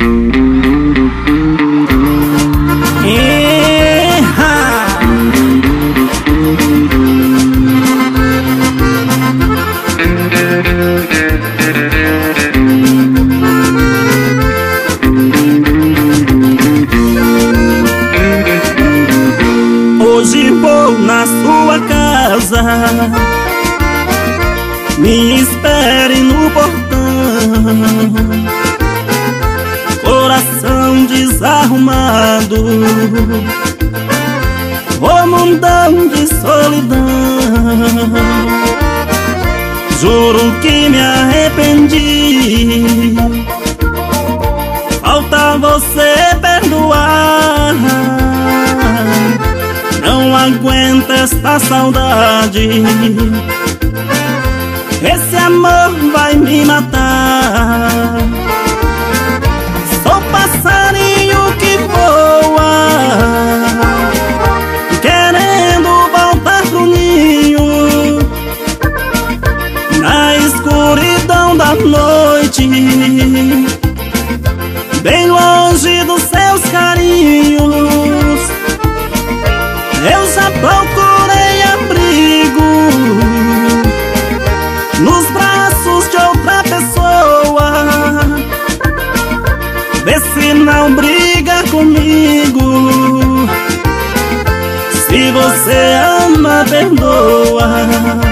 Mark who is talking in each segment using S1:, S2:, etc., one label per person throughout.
S1: Hoje vou na sua casa, me espere no portão. Coração desarrumado, o mundão de solidão. Juro que me arrependi, falta você perdoar. Não aguento esta saudade, esse amor vai me matar. Sou passarinho que voa, querendo voltar pro ninho. Na escuridão da noite, bem longe dos seus carinhos, eu já procurei abrigo nos braços de outra pessoa. Vê se não briga comigo, se você ama, perdoa.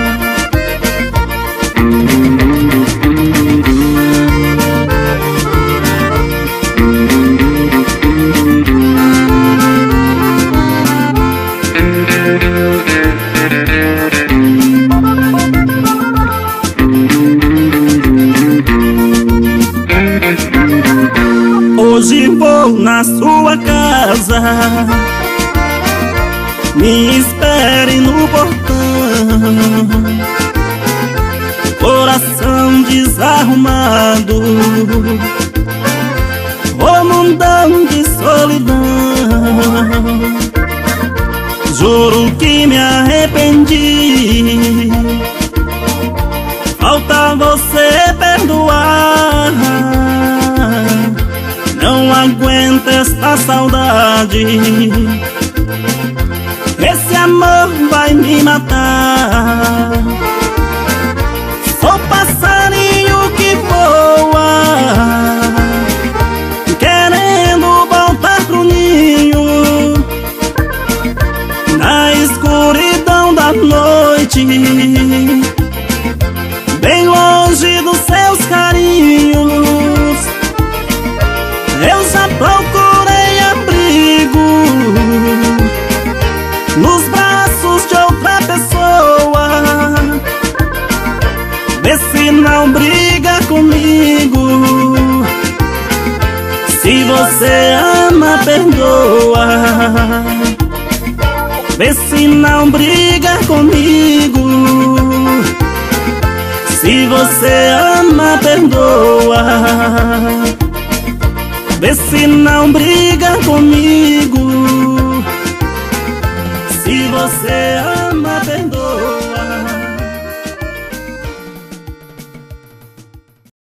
S1: Hoje vou na sua casa, me espere no portão. Coração desarrumado, o mundão de solidão. Juro que me arrependi, falta você perdoar. Não aguento esta saudade, esse amor vai me matar. Sou passarinho que voa, querendo voltar pro ninho. Na escuridão da noite, bem longe dos seus carinhos, eu já procurei abrigo nos braços de outra pessoa. Vê se não briga comigo, se você ama, perdoa. Vê se não briga comigo, se você ama, perdoa. Vê se não briga comigo, se você ama.